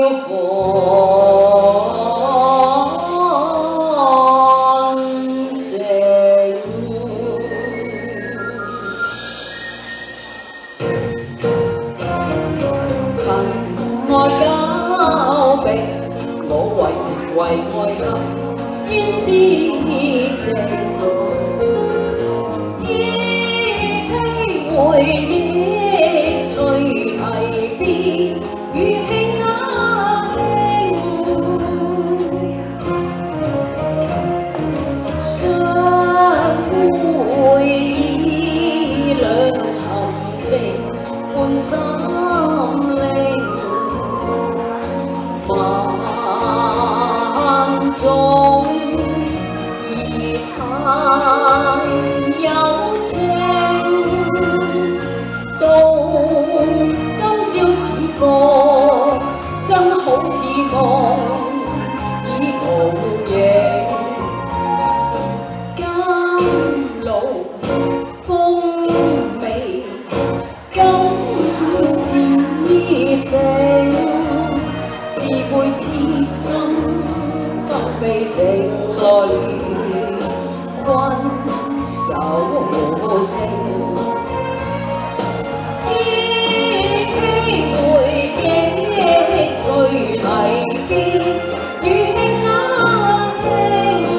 愛交臂，我為情為愛恨，焉知情？依稀回憶，隨提別，語氣壓輕，相會意兩含情，半心靈。 萬種異態有情，到今朝似覺，真好似夢已無影。甘露風味，今似醒。 自背痴心，得被情來困守聲。依稀回憶，隨提別，語氣壓輕，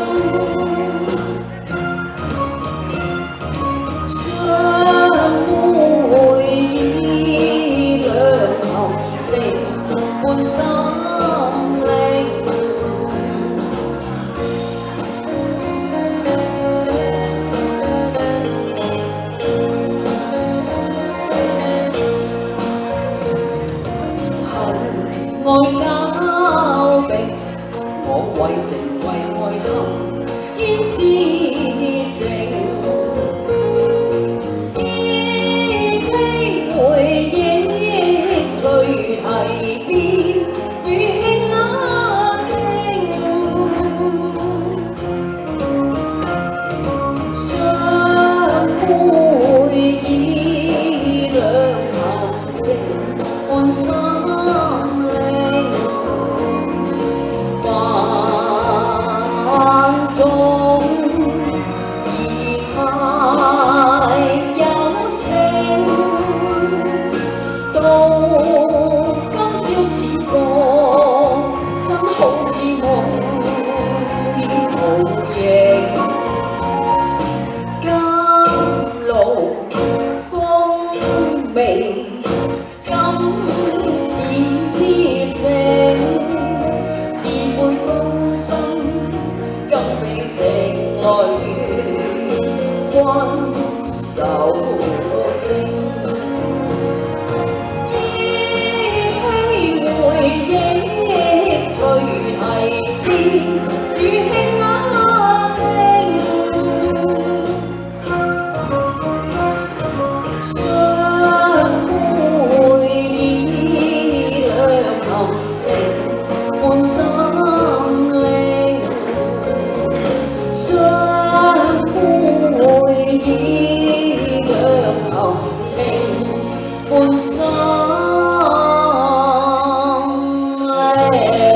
相會意兩含情，半心。 愛交臂，我為情為愛恨，焉知情？依稀回憶，隨提別，語氣壓輕，相會意兩含情，半心。 種異態有情，到今朝似覺，真好似夢變無形。甘露風味，今似醒，自背高深。 更被情來困守聲，依稀回憶，隨提別，語氣壓輕，相會意兩含情，半心。 意兩含情，半心靈。